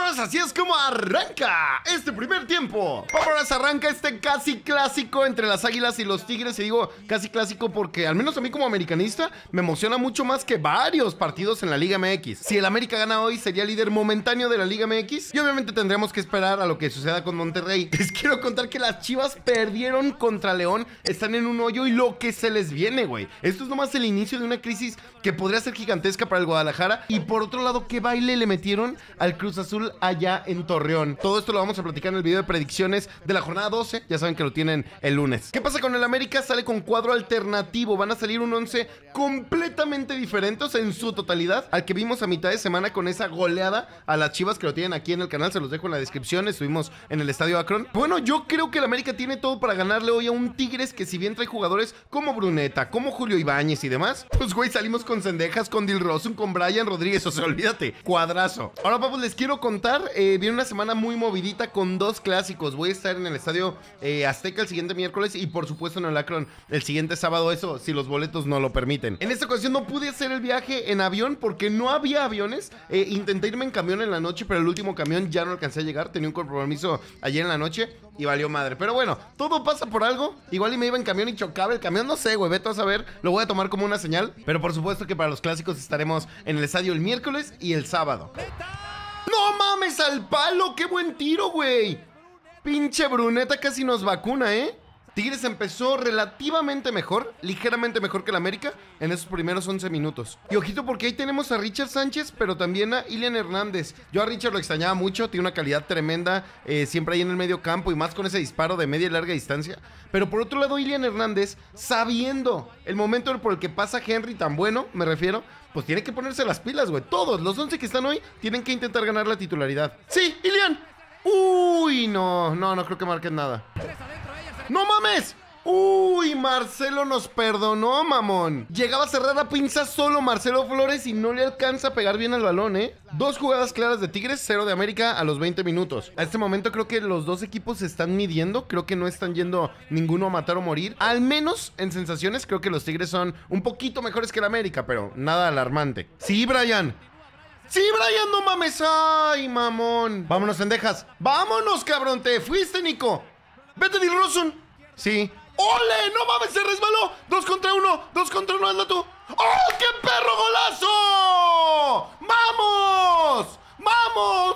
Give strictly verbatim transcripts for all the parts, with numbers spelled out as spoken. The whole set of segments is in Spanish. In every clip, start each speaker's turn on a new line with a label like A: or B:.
A: Vámonos, así es como arranca este primer tiempo. Vámonos, arranca este casi clásico entre las Águilas y los Tigres. Y digo casi clásico porque al menos a mí como americanista me emociona mucho más que varios partidos en la Liga M X. Si el América gana hoy sería líder momentáneo de la Liga M X y obviamente tendremos que esperar a lo que suceda con Monterrey. Les quiero contar que las Chivas perdieron contra León, están en un hoyo y lo que se les viene, güey. Esto es nomás el inicio de una crisis que podría ser gigantesca para el Guadalajara. Y por otro lado, ¿qué baile le metieron al Cruz Azul allá en Torreón? Todo esto lo vamos a platicar en el video de predicciones de la jornada doce. Ya saben que lo tienen el lunes. ¿Qué pasa con el América? Sale con cuadro alternativo. Van a salir un once completamente diferentes en su totalidad al que vimos a mitad de semana con esa goleada a las Chivas, que lo tienen aquí en el canal. Se los dejo en la descripción. Estuvimos en el Estadio Akron. Bueno, yo creo que el América tiene todo para ganarle hoy a un Tigres que, si bien trae jugadores como Bruneta, como Julio Ibáñez y demás, pues güey, salimos con Cendejas, con Dilrosun, con Brian Rodríguez. O sea, olvídate, cuadrazo. Ahora, papus, les quiero contar, eh, viene una semana muy movidita con dos clásicos. Voy a estar en el Estadio eh, Azteca el siguiente miércoles y por supuesto en el Akron el siguiente sábado, eso si los boletos no lo permiten. En esta ocasión no pude hacer el viaje en avión porque no había aviones. eh, Intenté irme en camión en la noche, pero el último camión ya no alcancé a llegar. Tenía un compromiso ayer en la noche y valió madre. Pero bueno, todo pasa por algo. Igual y me iba en camión y chocaba el camión, no sé, güey, vete a saber. Lo voy a tomar como una señal. Pero por supuesto que para los clásicos estaremos en el estadio el miércoles y el sábado. ¡No mames, al palo! ¡Qué buen tiro, güey! Pinche Bruneta casi nos vacuna, ¿eh? Tigres empezó relativamente mejor, ligeramente mejor que el América en esos primeros once minutos. Y ojito porque ahí tenemos a Richard Sánchez, pero también a Ilian Hernández. Yo a Richard lo extrañaba mucho, tiene una calidad tremenda, eh, siempre ahí en el medio campo y más con ese disparo de media y larga distancia. Pero por otro lado, Ilian Hernández, sabiendo el momento por el que pasa Henry tan bueno, me refiero, pues tiene que ponerse las pilas, güey. Todos los once que están hoy tienen que intentar ganar la titularidad. ¡Sí, Ilian! ¡Uy, no! No, no creo que marquen nada. ¡No mames! ¡Uy! Marcelo nos perdonó, mamón. Llegaba a cerrar la pinza solo Marcelo Flores y no le alcanza a pegar bien al balón, ¿eh? Dos jugadas claras de Tigres, cero de América a los veinte minutos. A este momento creo que los dos equipos se están midiendo. Creo que no están yendo ninguno a matar o morir. Al menos en sensaciones creo que los Tigres son un poquito mejores que el América, pero nada alarmante. Sí, Brian. ¡Sí, Brian! ¡No mames! ¡Ay, mamón! Vámonos, Cendejas. ¡Vámonos, cabrón! ¡Te fuiste, Nico! ¡Vete, Dilrosun! Sí. ¡Ole! ¡No mames! ¡Se resbaló! ¡Dos contra uno! ¡Dos contra uno! ¡Anda tú! ¡Oh, qué perro golazo! ¡Vamos! ¡Vamos!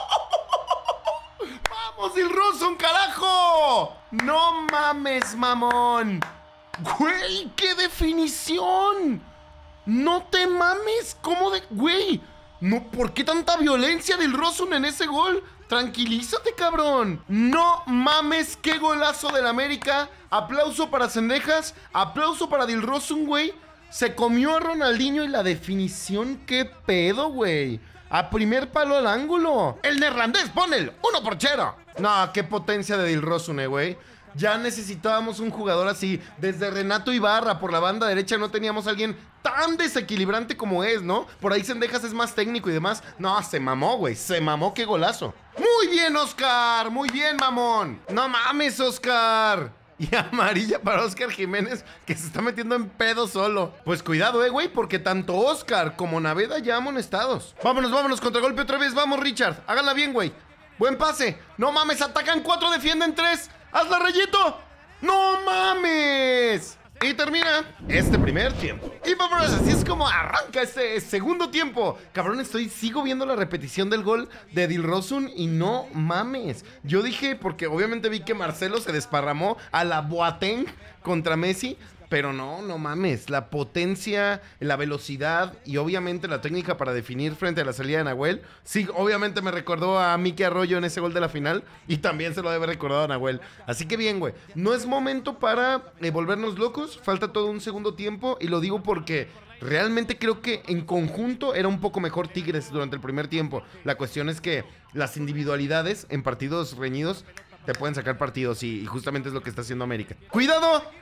A: ¡Vamos, Dilrosun, carajo! ¡No mames, mamón! ¡Güey! ¡Qué definición! ¡No te mames! ¿Cómo de...? ¡Güey! No, ¿por qué tanta violencia del Dilrosun en ese gol? Tranquilízate, cabrón. No mames, qué golazo del América. Aplauso para Cendejas. Aplauso para Dilrosun, güey. Se comió a Ronaldinho y la definición, qué pedo, güey. A primer palo al ángulo. El neerlandés, pone el uno por cero. No, qué potencia de Dilrosun, eh, güey. Ya necesitábamos un jugador así. Desde Renato Ibarra por la banda derecha no teníamos a alguien tan desequilibrante como es, ¿no? Por ahí Cendejas es más técnico y demás. No, se mamó, güey. Se mamó, qué golazo. Muy bien, Oscar. Muy bien, mamón. No mames, Oscar. Y amarilla para Oscar Jiménez, que se está metiendo en pedo solo. Pues cuidado, eh, güey, porque tanto Oscar como Naveda ya amonestados. Vámonos, vámonos, contragolpe otra vez. Vamos, Richard. Háganla bien, güey. Buen pase. No mames, atacan cuatro, defienden tres. ¡Hazla, Rayito! ¡No mames! Y termina este primer tiempo. Y vámonos, así es como arranca este segundo tiempo. Cabrón, estoy, sigo viendo la repetición del gol de Dilrosun y no mames. Yo dije, porque obviamente vi que Marcelo se desparramó a la Boateng contra Messi. Pero no, no mames, la potencia, la velocidad y obviamente la técnica para definir frente a la salida de Nahuel. Sí, obviamente me recordó a Miki Arroyo en ese gol de la final y también se lo debe recordado a Nahuel. Así que bien, güey, no es momento para eh, volvernos locos, falta todo un segundo tiempo y lo digo porque realmente creo que en conjunto era un poco mejor Tigres durante el primer tiempo. La cuestión es que las individualidades en partidos reñidos te pueden sacar partidos y, y justamente es lo que está haciendo América. ¡Cuidado!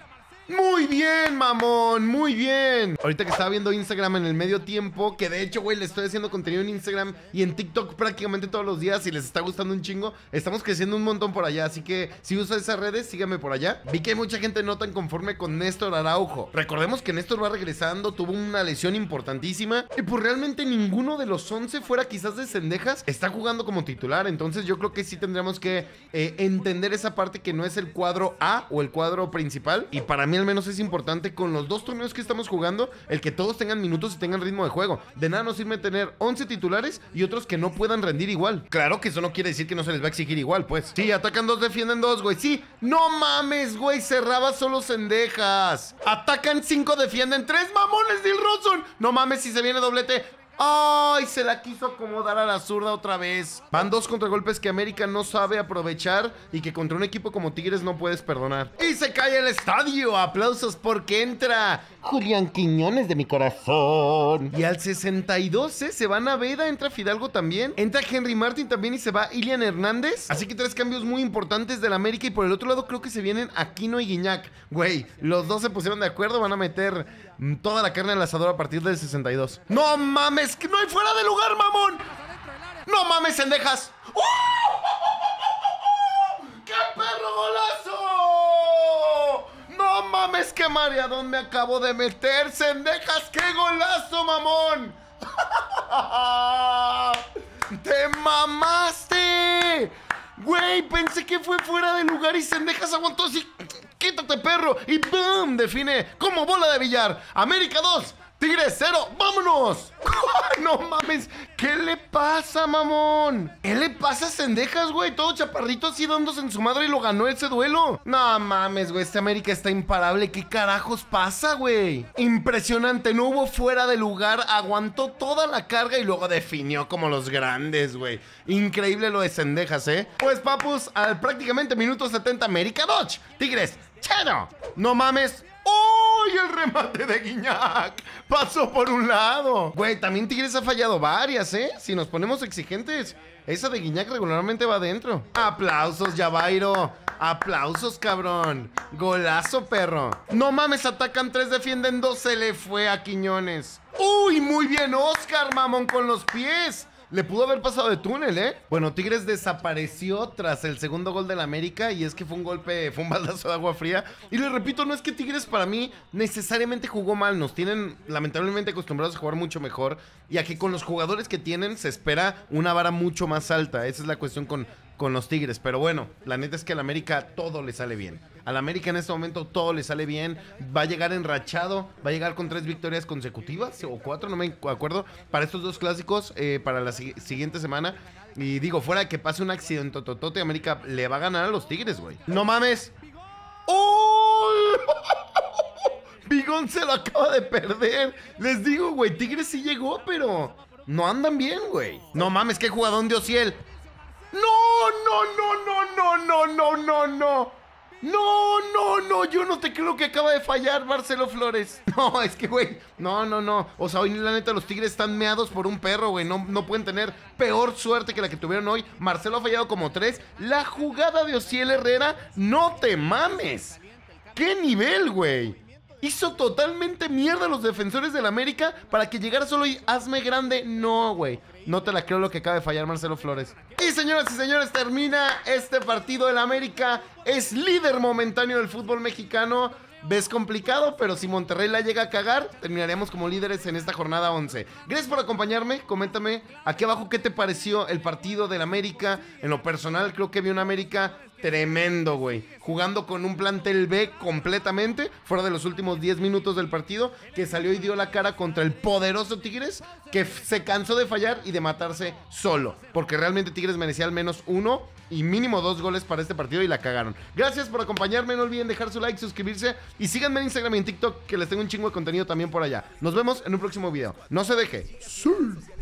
A: Muy bien, mamón, muy bien. Ahorita que estaba viendo Instagram en el medio tiempo, que de hecho, güey, le estoy haciendo contenido en Instagram y en TikTok prácticamente todos los días y les está gustando un chingo. Estamos creciendo un montón por allá, así que si usas esas redes, síganme por allá. Vi que hay mucha gente no tan conforme con Néstor Araujo. Recordemos que Néstor va regresando, tuvo una lesión importantísima y pues realmente ninguno de los once, fuera quizás de Cendejas, está jugando como titular. Entonces yo creo que sí tendríamos que eh, entender esa parte que no es el cuadro A o el cuadro principal. Y para mí al menos es importante con los dos torneos que estamos jugando, el que todos tengan minutos y tengan ritmo de juego. De nada nos sirve tener once titulares y otros que no puedan rendir igual. Claro que eso no quiere decir que no se les va a exigir igual, pues. Sí, atacan dos, defienden dos, güey. Sí, no mames, güey, cerraba solo Cendejas. Atacan cinco, defienden tres, mamones, Dilrosun. No mames, si se viene doblete. ¡Ay! Se la quiso acomodar a la zurda otra vez. Van dos contragolpes que América no sabe aprovechar y que contra un equipo como Tigres no puedes perdonar. Y se cae el estadio. Aplausos porque entra Julián Quiñones de mi corazón. Y al sesenta y dos, ¿eh? Se va Naveda, entra Fidalgo también. Entra Henry Martin también y se va Ilian Hernández. Así que tres cambios muy importantes del América. Y por el otro lado creo que se vienen Aquino y Guiñac. Güey, los dos se pusieron de acuerdo. Van a meter toda la carne al asador a partir del sesenta y dos. ¡No mames! ¡Que no hay fuera de lugar, mamón! ¡No mames, Cendejas! ¡Uh! ¡Qué perro golazo! ¡No mames, qué mareadón me acabo de meter! ¡Cendejas, qué golazo, mamón! ¡Te mamaste! Güey, pensé que fue fuera de lugar y Cendejas aguantó así. ¡Quítate, perro! Y ¡boom! Define como bola de billar. América dos, Tigres cero. ¡Vámonos! No mames, ¿qué le pasa, mamón? ¿Qué le pasa a Cendejas, güey? Todo chaparrito así dándose en su madre y lo ganó ese duelo. No mames, güey, este América está imparable. ¿Qué carajos pasa, güey? Impresionante, no hubo fuera de lugar. Aguantó toda la carga y luego definió como los grandes, güey. Increíble lo de Cendejas, ¿eh? Pues, papus, al prácticamente minuto setenta, América dos, Tigres cero. No mames. ¡Oh! Y el remate de Guiñac pasó por un lado. Güey, también Tigres ha fallado varias, ¿eh? Si nos ponemos exigentes, esa de Guiñac regularmente va adentro. Aplausos, Javairo. Aplausos, cabrón. Golazo, perro. No mames, atacan tres, defienden dos. Se le fue a Quiñones. ¡Uy! Muy bien, Oscar, mamón, con los pies. Le pudo haber pasado de túnel, ¿eh? Bueno, Tigres desapareció tras el segundo gol del América y es que fue un golpe, fue un baldazo de agua fría. Y les repito, no es que Tigres para mí necesariamente jugó mal. Nos tienen lamentablemente acostumbrados a jugar mucho mejor y a que con los jugadores que tienen se espera una vara mucho más alta. Esa es la cuestión con, con los Tigres. Pero bueno, la neta es que al América todo le sale bien. Al América en este momento todo le sale bien. Va a llegar enrachado. Va a llegar con tres victorias consecutivas o cuatro, no me acuerdo, para estos dos clásicos, eh, para la si siguiente semana. Y digo, fuera de que pase un accidente totote, América le va a ganar a los Tigres, güey. ¡No mames! ¡Oh! Bigón se lo acaba de perder. Les digo, güey, Tigres sí llegó, pero no andan bien, güey. No mames, qué jugadón de Ociel. ¡No, no, no, no, no, no, no, no, no! No, no, no, yo no te creo que acaba de fallar Marcelo Flores. No, es que, güey, no, no, no. O sea, hoy la neta los Tigres están meados por un perro, güey. No, no pueden tener peor suerte que la que tuvieron hoy. Marcelo ha fallado como tres. La jugada de Ociel Herrera, no te mames. ¿Qué nivel, güey? Hizo totalmente mierda a los defensores del América para que llegara solo y hazme grande. No, güey. No te la creo lo que acaba de fallar Marcelo Flores. Y señoras y señores, termina este partido. El América es líder momentáneo del fútbol mexicano. Ves complicado, pero si Monterrey la llega a cagar, terminaremos como líderes en esta jornada once. Gracias por acompañarme. Coméntame aquí abajo qué te pareció el partido del América. En lo personal, creo que vi un América tremendo, güey. Jugando con un plantel B completamente, fuera de los últimos diez minutos del partido, que salió y dio la cara contra el poderoso Tigres, que se cansó de fallar y de matarse solo. Porque realmente Tigres merecía al menos uno y mínimo dos goles para este partido y la cagaron. Gracias por acompañarme. No olviden dejar su like, suscribirse y síganme en Instagram y en TikTok, que les tengo un chingo de contenido también por allá. Nos vemos en un próximo video. No se deje. Sí.